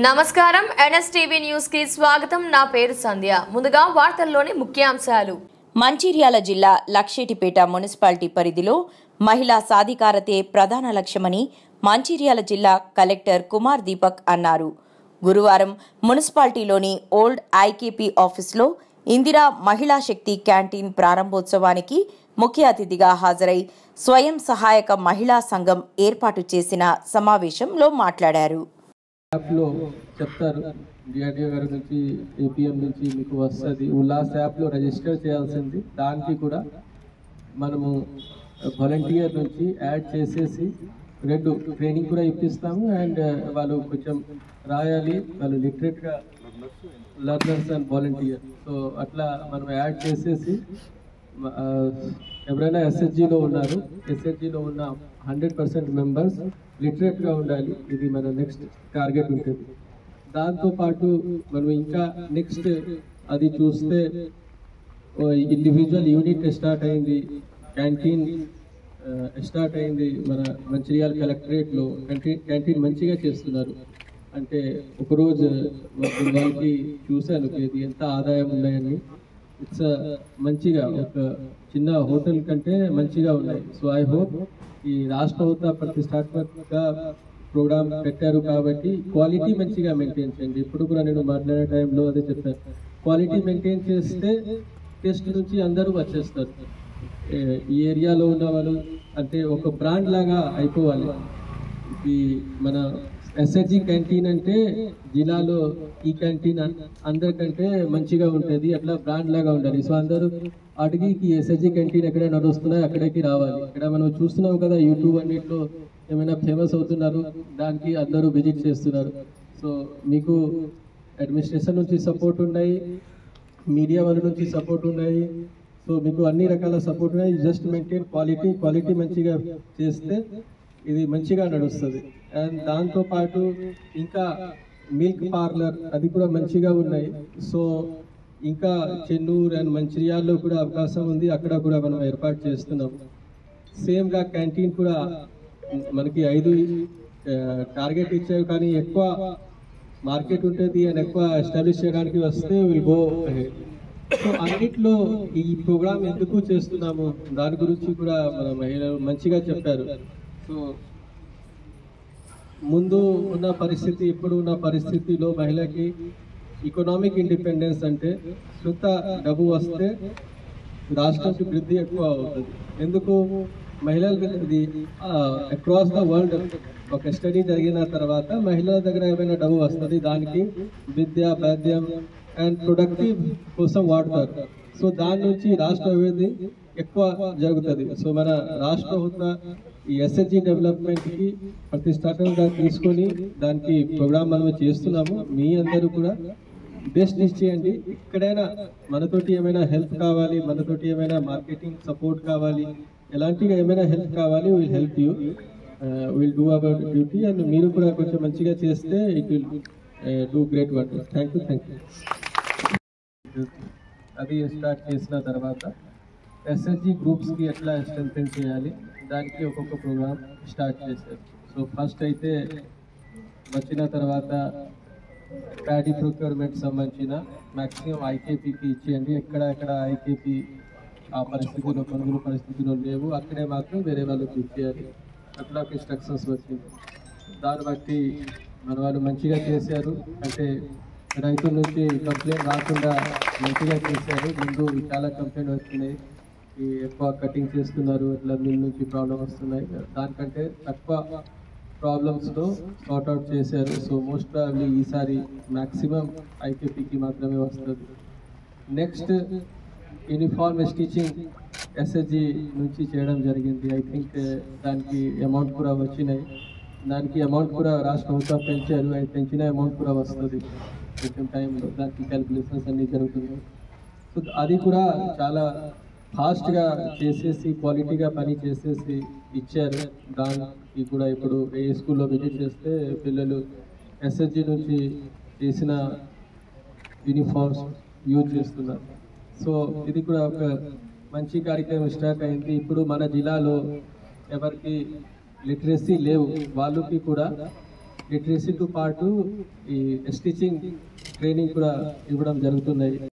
నమస్కారం NSTV news కి స్వాగతం. నా పేరు సంధ్య. ముందుగా వార్తల్లోని ముఖ్యాంశాలు. మంచిర్యాల జిల్లా లక్షేటిపేట మున్సిపాలిటీ పరిధిలో మహిళా సాధికారతే ప్రధాన లక్ష్యమని మంచిర్యాల జిల్లా కలెక్టర్ కుమార్ దీపక్ అన్నారు. గురువారం మున్సిపాలిటీలోని ఓల్డ్ ఐకేపీ ఆఫీసులో ఇందిరా మహిళా శక్తి క్యాంటీన్ ప్రారంభోత్సవానికి ముఖ్య అతిథిగా హాజరై స్వయం సహాయక మహిళా సంఘం ఏర్పాటు చేసిన సమావేశంలో మాట్లాడారు. యాప్లో చెప్తారు డిఆర్డీఓ గారి నుంచి ఏపీఎం నుంచి మీకు వస్తుంది. ఉల్లాస్ యాప్లో రిజిస్టర్ చేయాల్సింది. దానికి కూడా మనము వాలంటీర్ నుంచి యాడ్ చేసేసి 2 ట్రైనింగ్ కూడా ఇప్పిస్తాము. అండ్ వాళ్ళు కొంచెం రాయాలి, వాళ్ళు లిటరేట్గా లర్నర్స్ అండ్ వాలంటీర్. సో అట్లా మనం యాడ్ చేసేసి ఎవరైనా ఎస్హెచ్జిలో ఉన్నారు, ఎస్హెచ్జిలో ఉన్న 100% మెంబర్స్ లిటరేట్గా ఉండాలి. ఇది మన నెక్స్ట్ టార్గెట్ ఉంటుంది. దాంతోపాటు మనం ఇంకా నెక్స్ట్ అది చూస్తే ఇండివిజువల్ యూనిట్ స్టార్ట్ అయింది, క్యాంటీన్ స్టార్ట్ అయింది మన మంచిర్యాల కలెక్టరేట్లో. క్యాంటీన్ మంచిగా చేస్తున్నారు. అంటే ఒకరోజు వాళ్ళకి చూశాను ఇది ఎంత ఆదాయం ఉన్నాయని. ఇట్స్ మంచిగా ఒక చిన్న హోటల్ కంటే మంచిగా ఉన్నాయి. సో ఐ హోప్ ఈ రాష్ట్ర ప్రభుత్వ ప్రతిష్టాత్మక ప్రోగ్రామ్ పెట్టారు కాబట్టి క్వాలిటీ మంచిగా మెయింటైన్ చేయండి. ఇప్పుడు కూడా నేను మాట్లాడే టైంలో అదే చెప్పాను, క్వాలిటీ మెయింటైన్ చేస్తే టెస్ట్ నుంచి అందరూ వచ్చేస్తారు. ఈ ఏరియాలో ఉన్న వాళ్ళు అంటే ఒక బ్రాండ్ లాగా అయిపోవాలి. ఈ మన ఎస్హెచ్జి క్యాంటీన్ అంటే జిల్లాలో ఈ క్యాంటీన్ అందరికంటే మంచిగా ఉంటుంది, అట్లా బ్రాండ్ లాగా ఉండాలి. సో అందరూ అడిగి ఎస్హెచ్జి క్యాంటీన్ ఎక్కడ నడుస్తున్నాయో అక్కడికి రావాలి. ఇక్కడ మనం చూస్తున్నాం కదా, యూట్యూబ్ అన్నింటిలో ఏమైనా ఫేమస్ అవుతున్నారు, దానికి అందరూ విజిట్ చేస్తున్నారు. సో మీకు అడ్మినిస్ట్రేషన్ నుంచి సపోర్ట్ ఉన్నాయి, మీడియా వాళ్ళ నుంచి సపోర్ట్ ఉన్నాయి. సో మీకు అన్ని రకాల సపోర్ట్ ఉన్నాయి. జస్ట్ మెయింటైన్ క్వాలిటీ మంచిగా చేస్తే ఇది మంచిగా నడుస్తుంది. అండ్ దాంతోపాటు ఇంకా మిల్క్ పార్లర్ అది కూడా మంచిగా ఉన్నాయి. సో ఇంకా చెన్నూరు అండ్ మంచిర్యాలలో కూడా అవకాశం ఉంది, అక్కడ కూడా మనం ఏర్పాటు చేస్తున్నాం. సేమ్గా క్యాంటీన్ కూడా మనకి 5 టార్గెట్ ఇచ్చారు, కానీ ఎక్కువ మార్కెట్ ఉంటుంది అండ్ ఎక్కువ ఎస్టాబ్లిష్ చేయడానికి వస్తే విల్ గో అహెడ్. సో అన్నిట్లో ఈ ప్రోగ్రామ్ ఎందుకు చేస్తున్నాము దాని గురించి కూడా మన మహిళలు మంచిగా చెప్పారు. సో ముందు ఉన్న పరిస్థితి, ఇప్పుడు ఉన్న పరిస్థితిలో మహిళకి ఎకనామిక్ ఇండిపెండెన్స్ అంటే సొంత డబ్బు వస్తే రాష్ట్రానికి వృద్ధి ఎక్కువ అవుతుంది. ఎందుకు మహిళలకి ఇది అక్రాస్ ద వరల్డ్ ఒక స్టడీ జరిగిన తర్వాత మహిళల దగ్గర ఏమైనా డబ్బు వస్తుంది, దానికి విద్య వైద్యం అండ్ ప్రొడక్టివ్ కోసం వాడతారు. సో దాని నుంచి రాష్ట్ర అభివృద్ధి ఎక్కువ జరుగుతుంది. సో మన రాష్ట్ర ప్రభుత్వ ఈ ఎస్హెచ్జి డెవలప్మెంట్కి ప్రతిష్టాత్మకంగా తీసుకొని దానికి ప్రోగ్రామ్ మనం చేస్తున్నాము. మీ అందరూ కూడా బెస్ట్ ఇచ్చేయండి. ఎక్కడైనా మనతోటి ఏమైనా హెల్ప్ కావాలి, మనతోటి ఏమైనా మార్కెటింగ్ సపోర్ట్ కావాలి, ఎలాంటిగా ఏమైనా హెల్ప్ కావాలి, will help you, will do our duty. And మీరు కూడా కొంచెం మంచిగా చేస్తే it will do great work. Thank you. అది స్టార్ట్ చేసిన తర్వాత ఎస్హెచ్జి గ్రూప్స్కి ఎట్లా స్ట్రెంథెన్ చేయాలి దానికి ఒక్కొక్క ప్రోగ్రామ్ స్టార్ట్ చేశారు. సో ఫస్ట్ అయితే వచ్చిన తర్వాత ప్యాడీ ప్రొక్యూర్మెంట్ సంబంధించిన మ్యాక్సిమం ఐకేపీకి ఇచ్చేయండి. ఎక్కడ ఐకేపీ ఆ పరిస్థితిలో కొనుగోలు పరిస్థితిలో లేవు, అక్కడే మాత్రం వేరే వాళ్ళకి ఇచ్చేయాలి. అట్లా ఇన్స్ట్రక్షన్స్ వచ్చింది. దాన్ని బట్టి మన వాళ్ళు మంచిగా చేశారు. అంటే రైతుల నుంచి కంప్లైంట్ రాకుండా మంచిగా చేశారు. ముందు చాలా కంప్లైంట్ వస్తున్నాయి, ఈ ఎక్కువ కటింగ్ చేస్తున్నారు, ఇట్లా మిల్ నుంచి ప్రాబ్లం వస్తున్నాయి. దానికంటే తక్కువ ప్రాబ్లమ్స్లో సార్ట్అవుట్ చేశారు. సో మోస్ట్ ప్రాబ్లీ ఈసారి మ్యాక్సిమం ఐకేపీకి మాత్రమే వస్తుంది. నెక్స్ట్ యూనిఫార్మ్ స్టిచింగ్ ఎస్హెచ్జి నుంచి చేయడం జరిగింది. ఐ థింక్ దానికి అమౌంట్ కూడా వచ్చినాయి. దానికి అమౌంట్ కూడా రాష్ట్ర ప్రభుత్వం పెంచారు. అది పెంచిన అమౌంట్ కూడా వస్తుంది కొంచెం టైంలో. దానికి క్యాలిక్యులేషన్స్ అన్నీ జరుగుతున్నాయి. సో అది కూడా చాలా ఫాస్ట్గా చేసేసి క్వాలిటీగా పని చేసేసి ఇచ్చారు. దానికి కూడా ఇప్పుడు ఏ స్కూల్లో విజిట్ చేస్తే పిల్లలు ఎస్హెచ్జి నుంచి చేసిన యూనిఫామ్స్ యూజ్ చేస్తున్నారు. సో ఇది కూడా ఒక మంచి కార్యక్రమం స్టార్ట్ అయింది. ఇప్పుడు మన జిల్లాలో ఎవరికి లిటరసీ లేవు వాళ్ళకి కూడా లిటరసీతో పాటు ఈ స్టిచింగ్ ట్రైనింగ్ కూడా ఇవ్వడం జరుగుతున్నాయి.